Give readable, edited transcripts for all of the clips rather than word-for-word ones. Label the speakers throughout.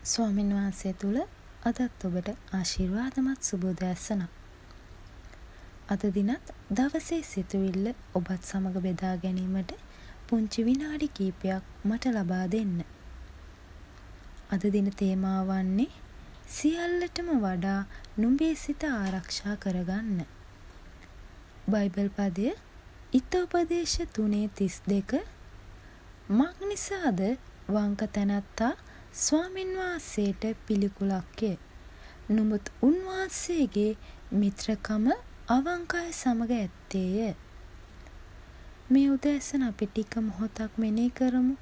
Speaker 1: ස්වාමීන් වහන්සේ තුළ අදත් ඔබට ආශිර්වාදමත් සුබෝදෑසනක්. අද දිනත් දවසේ සිතුවිල්ල ඔබත් සමග බෙදා ගැනීමට පුංචි විනාඩි කීපයක් මට ලබා දෙන්න. අද දින තේමාව වන්නේ සියල්ලටම වඩා නුඹේ සිත ආරක්ෂා කරගන්න. බයිබල් පදය ඉතෝපදේශ 3:32 මක් නිසාද වංක තැනැත්තා ස්වාමින් වහන්සේට පිළිකුලක්ය. නමුත් උන්වහන්සේගේ මිත්‍රකම අවංක අය සමග ඇත්තේය. මේ උදෑසන අපි ටික මොහොතක් මෙනෙහි කරමු.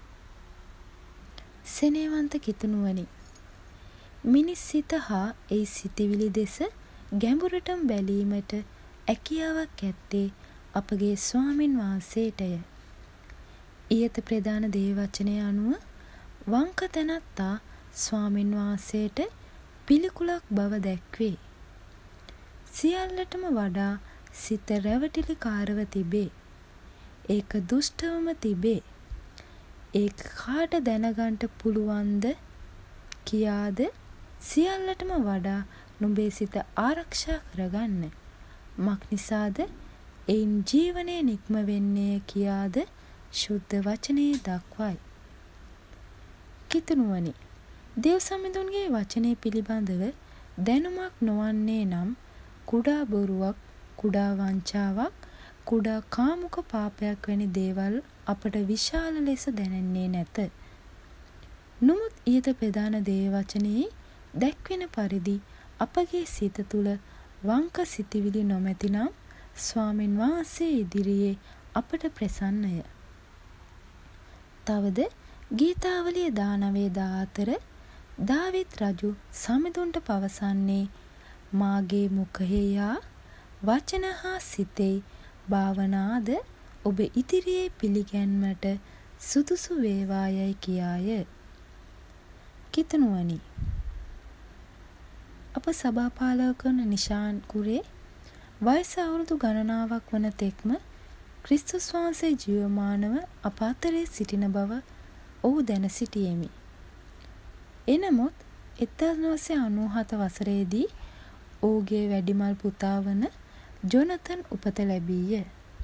Speaker 1: සෙනෙහවන්ත කිතුණුවනි, මිනිස් සිත හා ඒ සිතිවිලි දෙස ගැඹුරටම බැලීමට හැකියාවක් ඇත්තේ අපගේ ස්වාමින් වහන්සේටය. ඊයත ප්‍රධාන දේවවචනය අනුව වංක තැනැත්තා ස්වාමින් වහන්සේට පිළිකුලක් බව දැක්වේ. සියල්ලටම වඩා සිත රැවටිලිකාරව තිබේ. ඒක දුෂ්ටවම තිබේ. ඒක කාට දැනගන්න පුළුවන්ද කියාද සියල්ලටම වඩා නුඹේ සිත ආරක්ෂා කරගන්න. මක් නිසාද එයින් ජීවනය නික්ම වෙන්නේ කියාද ශුද්ධ වචනයේ දක්වයි. කිතුණුවනි, දේව සමිඳුන්ගේ වචනය පිළිබඳව දැනුමක් නොවන්නේ නම් කුඩා බොරුවක්, කුඩා වංචාවක්, කුඩා කාමුක පාපයක් වැනි දේවල් අපට විශාල ලෙස දැනෙන්නේ නැත. නමුත් ඊට ප්‍රධාන දේව වචනයේ දැක්වෙන පරිදි අපගේ සිත තුළ වංක සිතිවිලි නොමැතිනම් ස්වාමින් වහන්සේ ඉදිරියේ අපට ප්‍රසන්නය. තවද ගීතාවලිය 19:14 දාවිත් රජු සමිඳුන්ට පවසන්නේ මාගේ මුඛයේ යා වචන හා සිතේ භාවනාද ඔබ ඉදිරියේ පිළිගැන්මට සුදුසු වේවායයි කියාය. කිතුණුවනි, අප සභාපාලක වන නිශාන් කුරේ වයස අවුරුදු ගණනාවක් වන තෙක්ම ක්‍රිස්තුස් වහන්සේ ජීවමානව අප අතරේ සිටින බව ඔහු දැන සිටියෙමි. එනමුත් 1997 වසරේදී ඔහුගේ වැඩිමල් පුතා වන ජොනතන් උපත ලැබීය.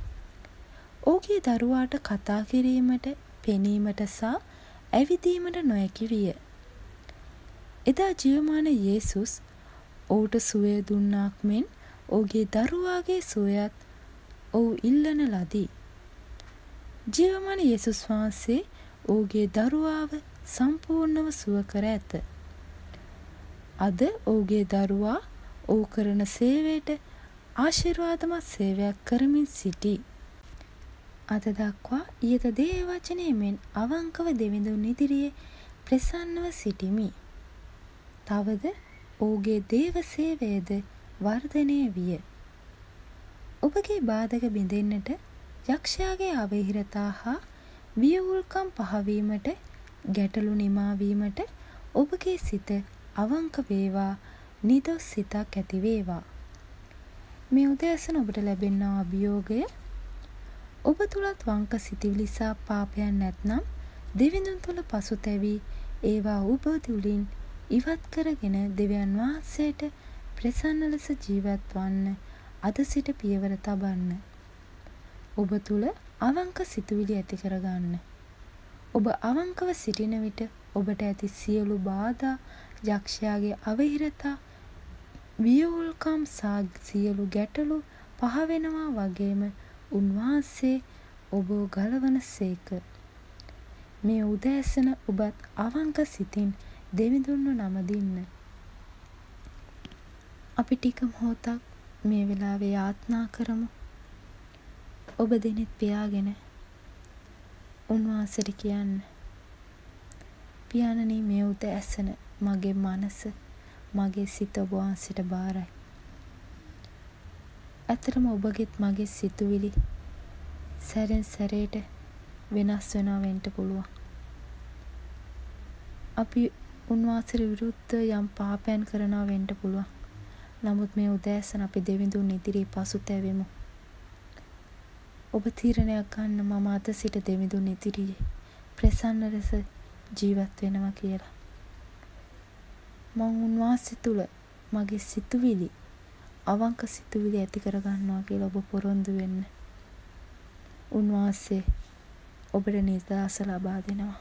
Speaker 1: ඔහුගේ දරුවාට කතා කිරීමට, පෙනීමට සහ ඇවිදීමට නොහැකි විය. එදා ජීවමාන යේසුස් ඔහුට සුවය දුන්නාක් මෙන් ඔහුගේ දරුවාගේ සුවයත් ඔහු ඉල්ලන ලදී. ජීවමාන යේසුස් වහන්සේ ඔහුගේ දරුවාව සම්පූර්ණව සුව කර ඇත. අද ඔහුගේ දරුවා ඔහු කරන සේවයට ආශිර්වාදමත් සේවයක් කරමින් සිටී. අද දක්වා ඊට දේව වචනයෙන් මෙන් අවංකව දෙවිඳුන් ඉදිරියේ ප්‍රසන්නව සිටිමි. තවද ඔහුගේ දේව සේවයද වර්ධනය විය. ඔබගේ බාධක බිඳෙන්නට යක්ෂයාගේ අවහිරතා හා වියවුල්කම් පහවීමට, ගැටලු නිමාවීමට ඔබගේ සිත අවංක වේවා, නිදොස් සිතක් ඇති වේවා. මේ උදෑසන ඔබට ලැබෙන අභියෝගය, ඔබ තුලත් වංක සිතිවිලි සහ පාපයන් නැත්නම් දෙවිඳුන් තුල පසුතැවී ඒවා ඔබ තුලින් ඉවත් කරගෙන දෙවියන් වහන්සේට ප්‍රසන්න ලෙස ජීවත් වන්න අද සිට පියවර තබන්න. ඔබ තුල අවංක සිතුවිලි ඇති කරගන්න. ඔබ අවංකව සිටින විට ඔබට ඇති සියලු බාධා, යක්ෂයාගේ අවහිරතා, වියවුල්කම් සහ සියලු ගැටලු පහ වෙනවා වගේම උන්වහන්සේ ඔබ ගලවන සේක. මේ උදෑසන ඔබත් අවංක සිතින් දෙවිඳුන්ව නමදින්න. අපි ටික මොහොතක් මේ වෙලාවේ යාත්නා කරමු. ඔබ දෙනෙත් පියාගෙන උන්වහන්සේට කියන්න, පියාණනි, මේ උදෑසන මගේ මනස, මගේ සිත ඔබ වහන්සේට බාරයි. ඇත්තටම ඔබගෙත් මගේ සිතුවිලි සැරෙන් සැරේට වෙනස් වෙනවා වෙන්න පුළුවන්. අපි උන්වහන්සේට විරුද්ධ යම් පාපයන් කරනවා වෙන්න පුළුවන්. නමුත් මේ උදෑසන අපි දෙවිඳුන් ඉදිරියේ පසුතැවෙමු. ඔබ තීරණයක් ගන්න, මම අද සිට දෙවිඳුන් ඉදිරියේ ප්‍රසන්න ලෙස ජීවත් වෙනවා කියලා. මං උන්වහන්සේ තුල මගේ සිතුවිලි අවංක සිතුවිලි ඇති කර ගන්නවා කියලා ඔබ පොරොන්දු වෙන්න. උන්වහන්සේ ඔබට නිදහස ලබා දෙනවා.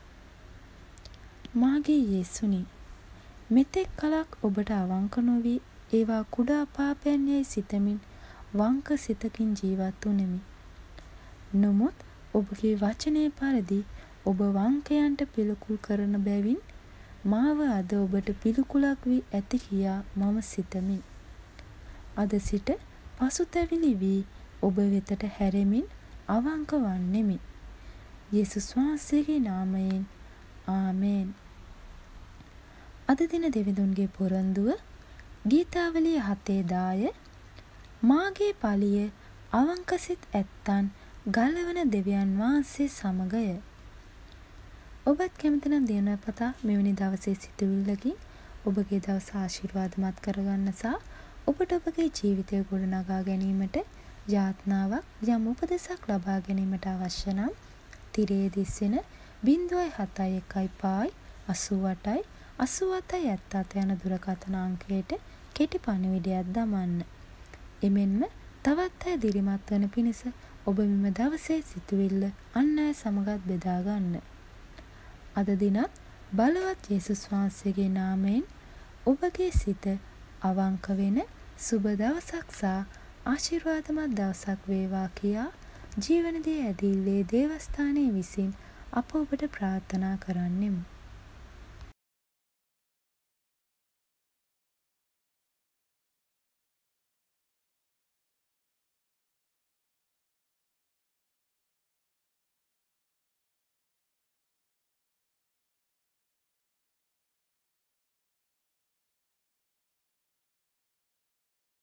Speaker 1: මාගේ යේසුනි, මෙතෙක් කලක් ඔබට අවංක නොවි ඒවා කුඩා පාපයන් යයි සිතමින් වංක සිතකින් ජීවත් වුනෙමි. නමුත් ඔබගේ වචනය පරිදි ඔබ වංකයන්ට පිළිකුල් කරන බැවින් මාව අද ඔබට පිළිකුලක් වී ඇති කියා මම සිතමි. අද සිට පසුතැවිලි වී ඔබ වෙතට හැරෙමින් අවංක වන්නෙමි. යේසුස් වහන්සේගේ නාමයෙන් ආමේන්. අද දින දෙවිඳුන්ගේ පොරොන්දුව ගීතාවලිය 7:10 මාගේ පලිය අවංක සිත් ඇත්තන් ගලවන දෙවියන් වහන්සේ සමගය. ඔබත් කැමති නම් දිනපතා මෙවැනි දවසේ සිතුවිල්ලකින් ඔබගේ දවස ආශිර්වාදමත් කරගන්න සහ ඔබට ඔබගේ ජීවිතය ගොඩනගා ගැනීමට යාඥාවක් යම් උපදෙසක් ලබා ගැනීමට අවශ්‍ය නම් තිරයේ දිස්වෙන 071 88 යන දුරකථන අංකයට කෙටි පණිවිඩයක් දමන්න. එමෙන්ම තවත් අය දිරිමත් වන පිණිස ඔබ මෙම දවසේ සිතුවිල්ල අන් අය සමගත් බෙදා ගන්න. අද දිනත් බලවත් යේසුස් වහන්සේගේ නාමයෙන් ඔබගේ සිත අවංක වෙන සුබ දවසක් සහ ආශිර්වාදමත් දවසක් වේවා කියා ජීවනදී ඇදිල්ලේ දේවස්ථානයේ විසින් අප ඔබට ප්‍රාර්ථනා කරන්නෙමු.